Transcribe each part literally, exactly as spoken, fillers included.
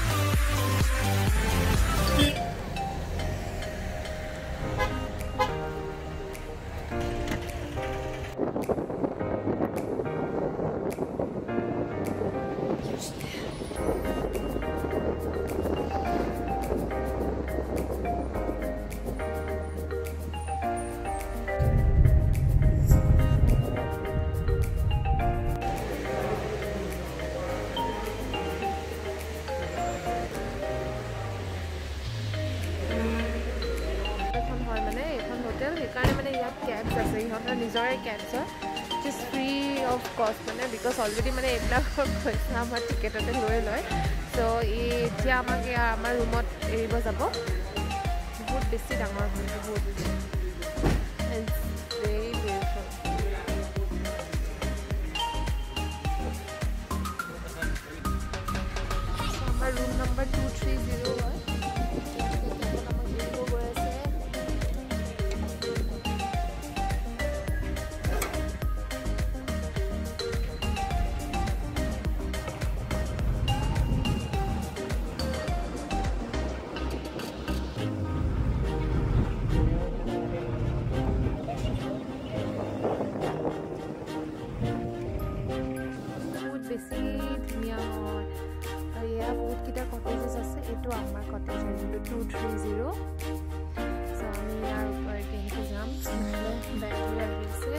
Just free of cost because already mane ebla paisa amar ticket ate loy loy so etia amake amar room ot eribo jabo bahut beshi dangor bahut it's very beautiful so amar room number two three zero one two three zero so আমি ইয়াৰ ওপৰত কেনেকৈ যাম battery লাগিছে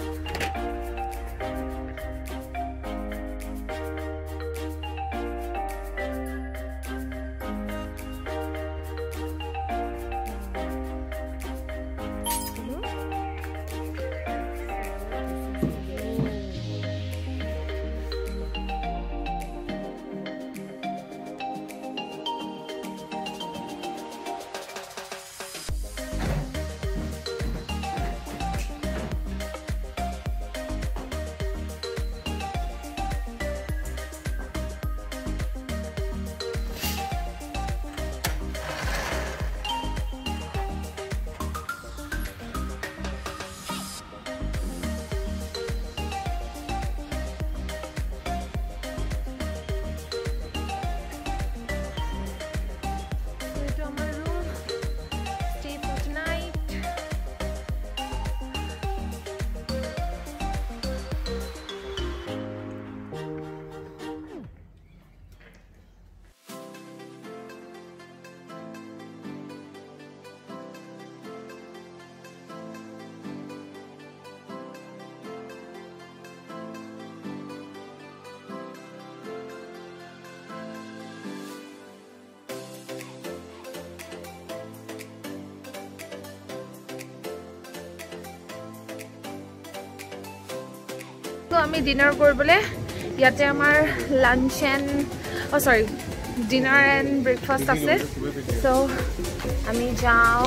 So আমি dinner কৰিবলৈ ইয়াতে আমাৰ lunch and অ' চৰি ডিনাৰ এণ্ড ব্ৰেকফাষ্ট আছে so আমি যাওঁ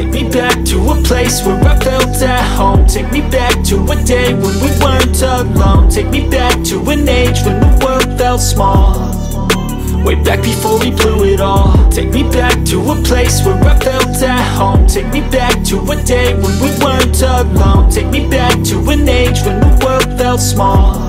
Take me back to a place where I felt at home. Take me back to a day when we weren't alone. Take me back to an age when the world felt small, way back before we blew it all. Take me back to a place where I felt at home. Take me back to a day when we weren't alone. Take me back to an age when the world felt small,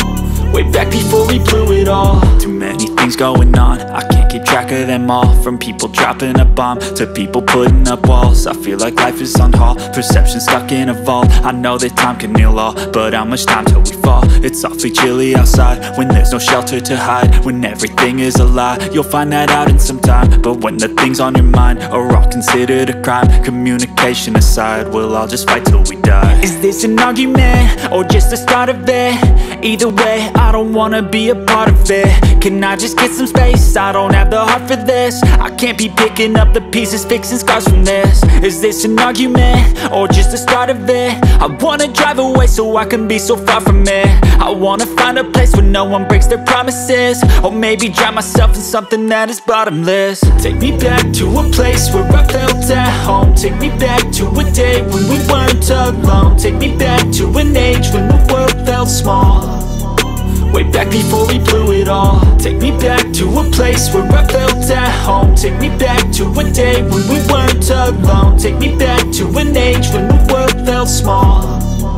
way back before we blew it all. Too many things going on, I can't keep track of them all. From people dropping a bomb to people putting up walls. I feel like life is on hold, perception stuck in a vault. I know that time can heal all, but how much time till we fall? It's awfully chilly outside when there's no shelter to hide. When everything is a lie, you'll find that out in some time. But when the things on your mind are all considered a crime, communication aside, we'll all just fight till we die. Is this an argument or just the start of it? Either way, I don't wanna be a part of it. Can I just get some space? I don't have the heart for this. I can't be picking up the pieces, fixing scars from this. Is this an argument or just the start of it? I wanna drive away so I can be so far from it. I wanna find a place where no one breaks their promises, or maybe drown myself in something that is bottomless. Take me back to a place where I felt at home. Take me back to a day when we weren't alone. Take me back to an age when the world felt small, way back before we blew it all. Take me back to a place where I felt at home. Take me back to a day when we weren't alone. Take me back to an age when the world felt small,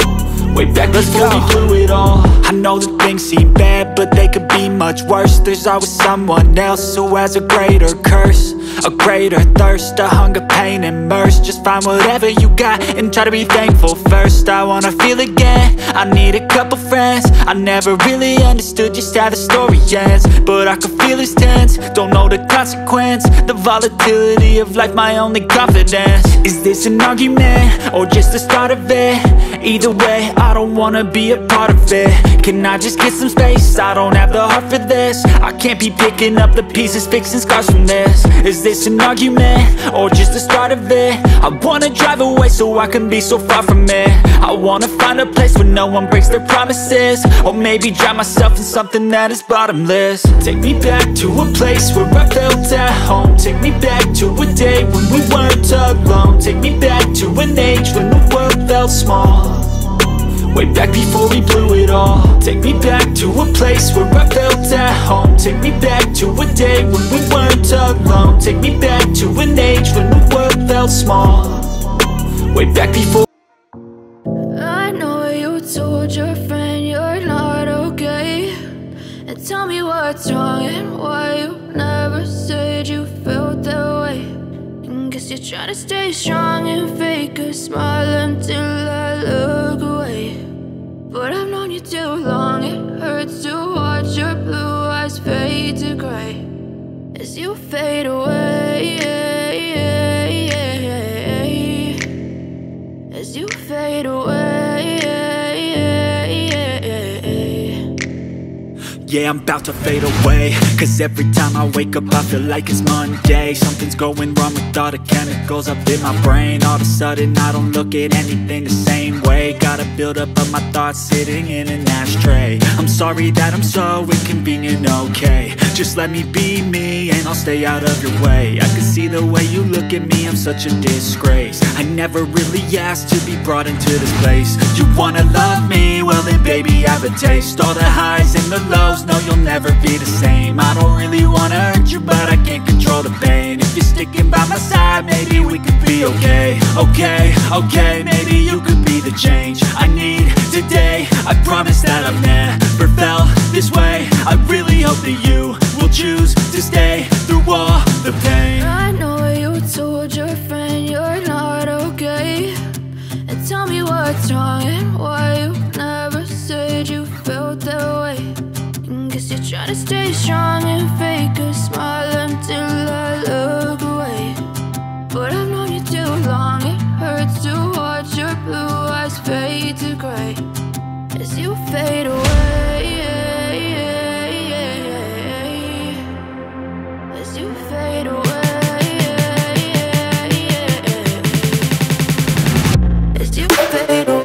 way back before we blew it all. I know that things seem bad, but they could be much worse. There's always someone else who has a greater curse, a greater thirst, a hunger, pain, and mercy. Just find whatever you got and try to be thankful first. I wanna feel again, I need a couple friends. I never really understood just how the story ends, but I can feel it's tense, don't know the consequence. The volatility of life, my only confidence. Is this an argument or just the start of it? Either way, I don't wanna be a part of it. Can I just get some space? I don't have the heart for this. I can't be picking up the pieces, fixing scars from this. Is this an argument or just the start of it? I wanna drive away so I can be so far from it. I wanna find a place where no one breaks their promises, or maybe drown myself in something that is bottomless. Take me back to a place where I felt at home. Take me back to a day when we weren't alone. Take me back to an age when the world felt small, way back before we blew it all. Take me back to a place where I felt at home. Take me back to a day when we weren't alone. Take me back to an age when the world felt small, way back before. I know you told your friend you're not okay, and tell me what's wrong and why you never said you felt that way. And guess you're trying to stay strong and fake a smile until I look away. But I've known you too long, it hurts to watch your blue eyes fade to gray as you fade away, as you fade away. Yeah, I'm about to fade away, cause every time I wake up I feel like it's Monday. Something's going wrong with all the chemicals up in my brain. All of a sudden I don't look at anything the same way. Gotta build up of my thoughts sitting in an ashtray. I'm sorry that I'm so inconvenient, okay. Just let me be me and I'll stay out of your way. I can see the way you look at me, I'm such a disgrace. I never really asked to be brought into this place. You wanna love me? Well then baby, have a taste. All the highs and the lows, no, you'll never be the same. I don't really wanna hurt you, but I can't control the pain. If you're sticking by my side, maybe we could be okay. Okay, okay, maybe you could be the change I need today. I promise that I've never felt this way. I really hope that you will choose to stay through all the pain. I know you told your friend you're not okay, and tell me what's wrong and why you never said you felt that way. Guess you're trying to stay strong and fake a smile until I look away. But I've known you too long, it hurts to watch your blue eyes fade to gray as you fade away, as you fade away, as you fade away.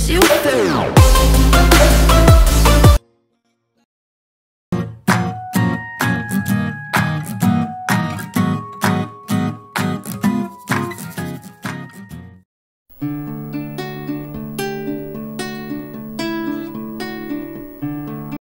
you feel